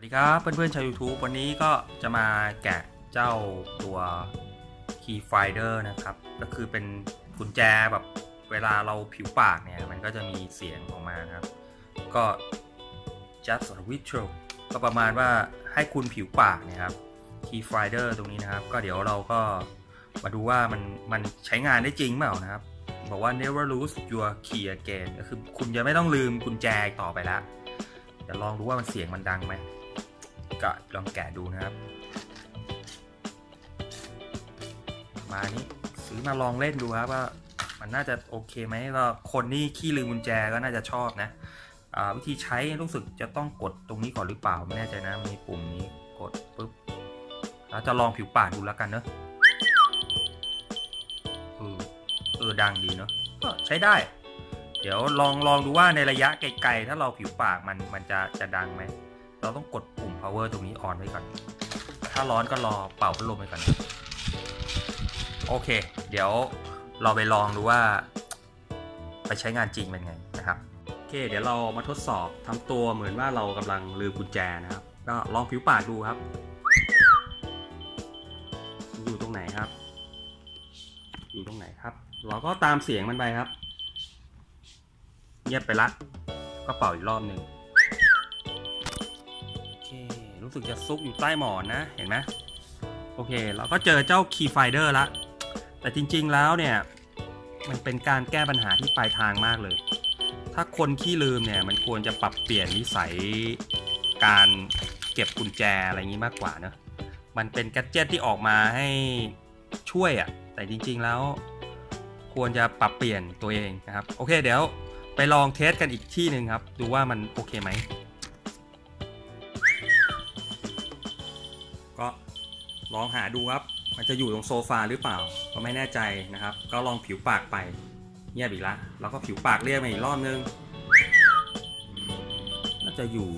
ดีครับเพื่อนๆชาว YouTube วันนี้ก็จะมาแกะเจ้าตัว Key Finder นะครับก็คือเป็นกุญแจแบบเวลาเราผิวปากเนี่ยมันก็จะมีเสียงออกมานะครับก็ just a visual ก็ประมาณว่าให้คุณผิวปากเนี่ยครับ Key Finder ตรงนี้นะครับก็เดี๋ยวเราก็มาดูว่ามันใช้งานได้จริงเปล่านะครับบอกว่า never lose your key again ก็คือคุณจะไม่ต้องลืมกุญแจต่อไปแล้วเดี๋ยวลองดูว่ามันเสียงมันดังไหมก็ลองแกะดูนะครับมานี้ซื้อมาลองเล่นดูครับว่ามันน่าจะโอเคไหมก็คนที่ขี้ลืมกุญแจก็น่าจะชอบนะวิธีใช้รู้สึกจะต้องกดตรงนี้ก่อนหรือเปล่าไม่แน่ใจนะมีปุ่มนี้กดปุ๊บแล้วจะลองผิวปากดูแล้วกันเนอะดังดีเนอะก็ใช้ได้เดี๋ยวลองดูว่าในระยะไกลๆถ้าเราผิวปากมันจะดังไหมเราต้องกดปุ่ม power ตรงนี้ on ไว้ก่อนถ้าร้อนก็รอเป่าพัดลมไปก่อนโอเคเดี๋ยวเราไปลองดูว่าไปใช้งานจริงเป็นไงนะครับโอเคเดี๋ยวเรามาทดสอบทำตัวเหมือนว่าเรากำลังลืมกุญแจนะครับก็ลองผิวปากดูครับอยู่ตรงไหนครับอยู่ตรงไหนครับเราก็ตามเสียงมันไปครับเงียบไปละก็เป่าอีกรอบหนึ่งโอเครู้สึกจะซุกอยู่ใต้หมอนนะเห็นไหมโอเคเราก็เจอเจ้า Key Finder ละแต่จริงๆแล้วเนี่ยมันเป็นการแก้ปัญหาที่ปลายทางมากเลยถ้าคนขี้ลืมเนี่ยมันควรจะปรับเปลี่ยนนิสัยการเก็บกุญแจอะไรอย่างนี้มากกว่าเนอะมันเป็นแกดเจ็ตที่ออกมาให้ช่วยแต่จริงๆแล้วควรจะปรับเปลี่ยนตัวเองนะครับโอเคเดี๋ยวไปลองเทสกันอีกที่หนึ่งครับดูว่ามันโอเคไหมก็ลองหาดูครับมันจะอยู่ตรงโซฟาหรือเปล่าก็ไม่แน่ใจนะครับก็ลองผิวปากไปเงียบอีกละแล้วก็ผิวปากเรียกมาอีกรอบนึงน่าจะอยู่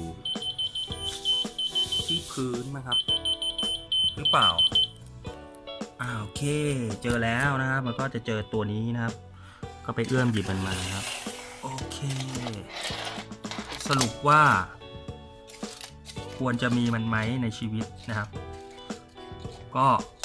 ที่พื้นมั้งครับหรือเปล่าโอเคเจอแล้วนะครับมันก็จะเจอตัวนี้นะครับก็ไปเอื้อมหยิบมันมาครับโอเคสรุปว่าควรจะมีมันไหมในชีวิตนะครับก็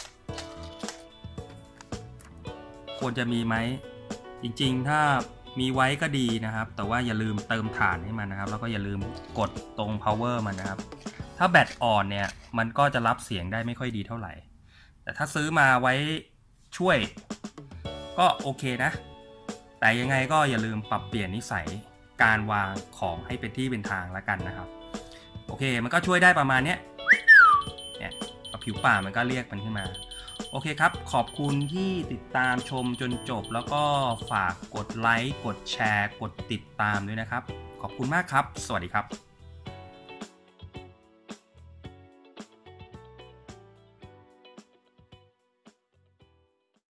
ควรจะมีไหมจริงๆถ้ามีไว้ก็ดีนะครับแต่ว่าอย่าลืมเติมถ่านให้มันนะครับแล้วก็อย่าลืมกดตรง power มันนะครับถ้าแบตอ่อนเนี่ยมันก็จะรับเสียงได้ไม่ค่อยดีเท่าไหร่แต่ถ้าซื้อมาไว้ช่วยก็โอเคนะแต่ยังไงก็อย่าลืมปรับเปลี่ยนนิสัยการวางของให้เป็นที่เป็นทางแล้วกันนะครับโอเคมันก็ช่วยได้ประมาณนี้เนี่ยผิวปากมันก็เรียกมันขึ้นมาโอเคครับขอบคุณที่ติดตามชมจนจบแล้วก็ฝากกดไลค์กดแชร์กดติดตามด้วยนะครับขอบคุณมากครับสวัสดีครับ